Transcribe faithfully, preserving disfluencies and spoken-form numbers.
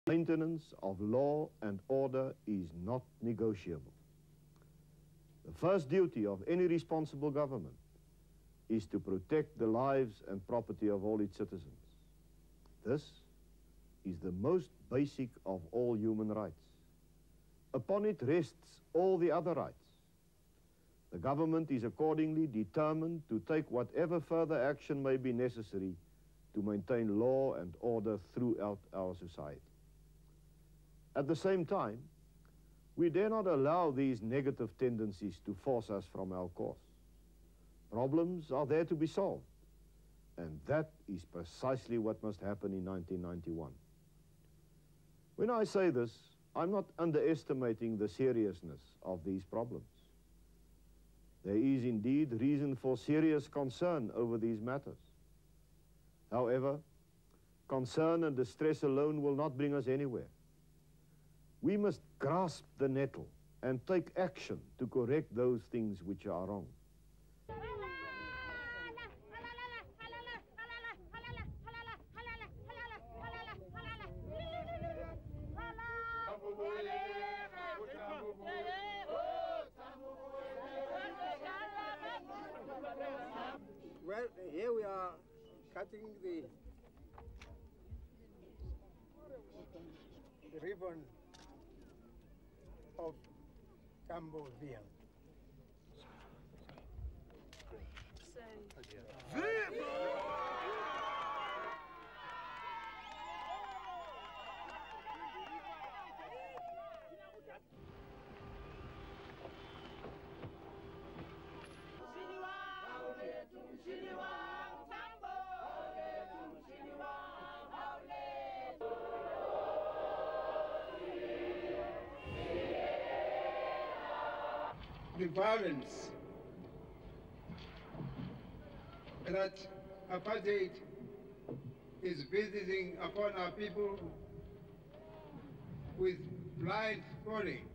Maintenance of law and order is not negotiable. The first duty of any responsible government is to protect the lives and property of all its citizens. This is the most basic of all human rights. Upon it rests all the other rights. The government is accordingly determined to take whatever further action may be necessary to maintain law and order throughout our society. At the same time, we dare not allow these negative tendencies to force us from our course. Problems are there to be solved, and that is precisely what must happen in nineteen ninety-one. When I say this, I'm not underestimating the seriousness of these problems. There is indeed reason for serious concern over these matters. However, concern and distress alone will not bring us anywhere. We must grasp the nettle and take action to correct those things which are wrong. Well, here we are cutting the, the ribbon of Cambodia. The violence that apartheid is visiting upon our people with blind fury